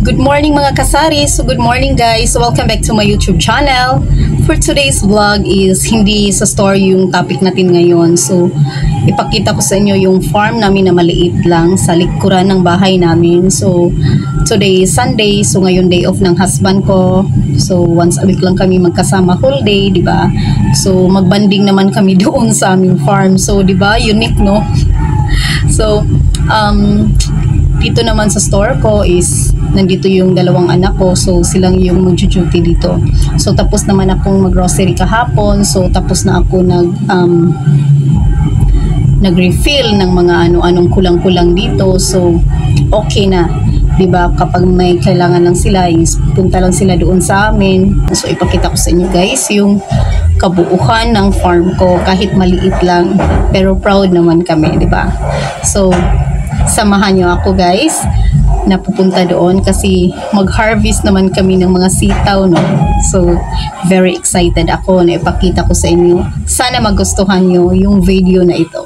Good morning mga kasari. So good morning guys. Welcome back to my YouTube channel. For today's vlog is hindi sa story yung topic natin ngayon. So ipakita ko sa inyo yung farm namin na maliit lang sa likuran ng bahay namin. So today is Sunday. So ngayon day off ng husband ko. So once a week lang kami magkasama whole day, di ba? So magbanding naman kami doon sa aming farm. So di ba? Unique, no? So dito naman sa store ko is nandito yung dalawang anak ko, so silang yung mag-duty dito. So tapos naman akong mag-grocery kahapon, so tapos na ako nag-refill ng mga ano-anong kulang-kulang dito. So okay na, 'di ba? Kapag may kailangan lang sila, is punta lang sila doon sa amin. So ipakita ko sa inyo guys yung kabuuhan ng farm ko, kahit maliit lang, pero proud naman kami, 'di ba? So samahan nyo ako guys na pupunta doon kasi mag-harvest naman kami ng mga sitaw, no? So very excited ako na ipakita ko sa inyo. Sana magustuhan nyo yung video na ito.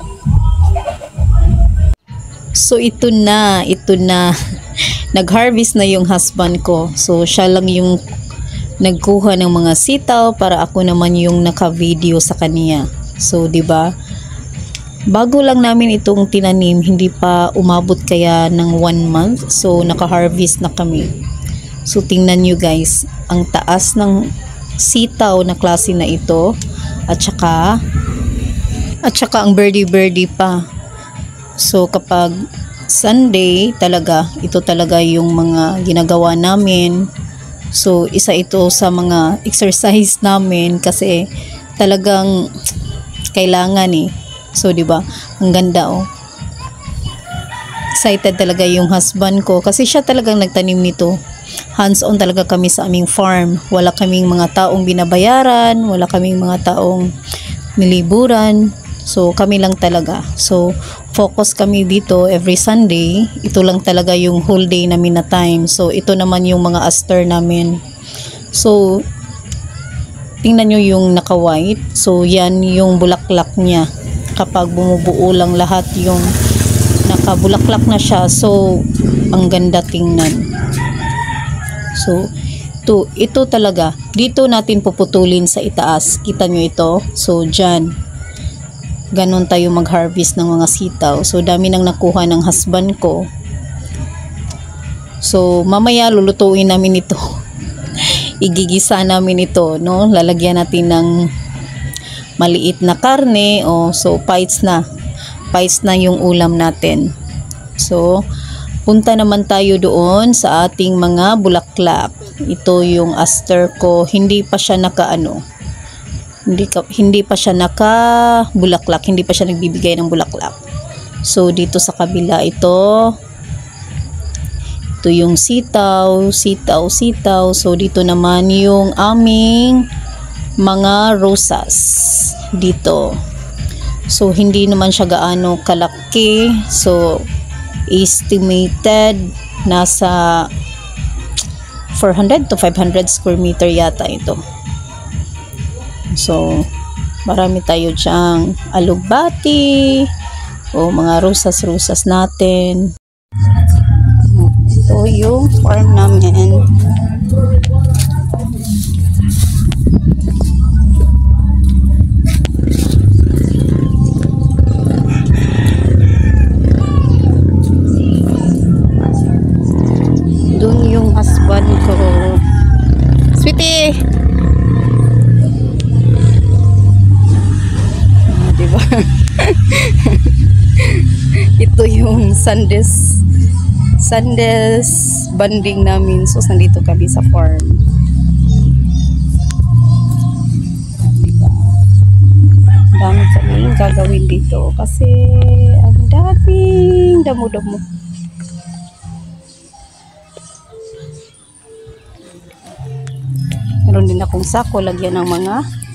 So ito na nag-harvest na yung husband ko. So siya lang yung nagkuha ng mga sitaw para ako naman yung naka-video sa kanya. So 'di ba? Bago lang namin itong tinanim, hindi pa umabot kaya ng 1 month. So naka-harvest na kami. So tingnan nyo guys, ang taas ng sitaw na klase na ito, at saka ang birdie pa. So kapag Sunday talaga, ito talaga yung mga ginagawa namin. So isa ito sa mga exercise namin kasi talagang kailangan So, di ba? Ang ganda, oh. Excited talaga yung husband ko kasi siya talagang nagtanim nito. Hands-on talaga kami sa aming farm. Wala kaming mga taong binabayaran, wala kaming mga taong niliburan. So, kami lang talaga. So, focus kami dito every Sunday. Ito lang talaga yung whole day namin na time. So, ito naman yung mga aster namin. So, tingnan nyo yung naka-white. So, yan yung bulaklak niya. Kapag bumubuo lang lahat yung nakabulaklak na siya, so ang ganda tingnan. So ito talaga dito natin puputulin sa itaas, kita nyo ito. So dyan ganon tayo mag-harvest ng mga sitaw. So dami nang nakuha ng husband ko. So mamaya lulutuin namin ito. Igigisa namin ito, no? Lalagyan natin ng maliit na karne, so pites na yung ulam natin. So punta naman tayo doon sa ating mga bulaklak. Ito yung aster ko, hindi pa siya hindi pa siya bulaklak, hindi pa siya nagbibigay ng bulaklak. So dito sa kabila ito yung sitaw. So dito naman yung aming mga rosas dito. So hindi naman siya gaano kalaki. So estimated nasa 400 to 500 square meter yata ito. So marami tayo diyang alugbati o mga rosas natin. Ito yung farm namin. Sweetie! Diba? Ito yung Sundays banding namin. So nandito kami sa farm. Diba? Dami kaming gagawin dito kasi ang daming damo-damo. Meron din akong sako, lagyan ng mga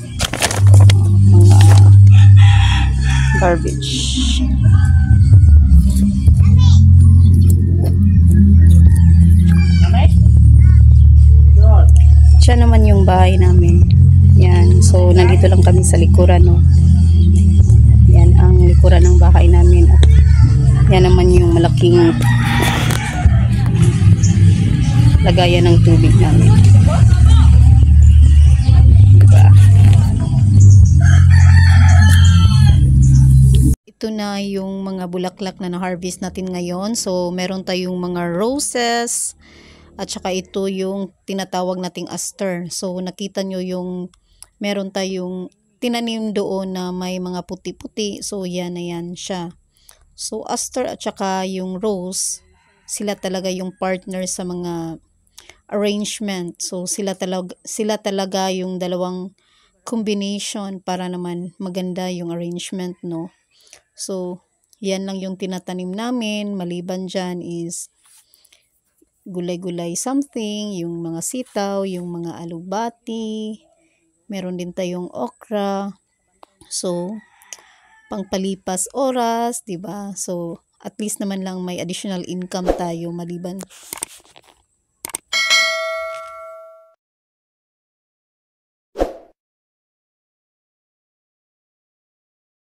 garbage. Siya naman yung bahay namin. Yan. So, nandito lang kami sa likuran, no? Yan ang likuran ng bahay namin. At yan naman yung malaking lagayan ng tubig namin. Diba? Ito na yung mga bulaklak na na-harvest natin ngayon. So, meron tayong mga roses at saka ito yung tinatawag nating aster. So, nakita nyo yung meron tayong tinanim doon na may mga puti-puti. So, yan na yan siya. So, aster at saka yung rose, sila talaga yung partner sa mga arrangement. So, sila talaga yung dalawang combination para naman maganda yung arrangement, no? So, yan lang yung tinatanim namin. Maliban dyan is gulay-gulay something, yung mga sitaw, yung mga alubati, meron din tayong okra. So, pangpalipas oras, 'di ba? So, at least naman lang may additional income tayo maliban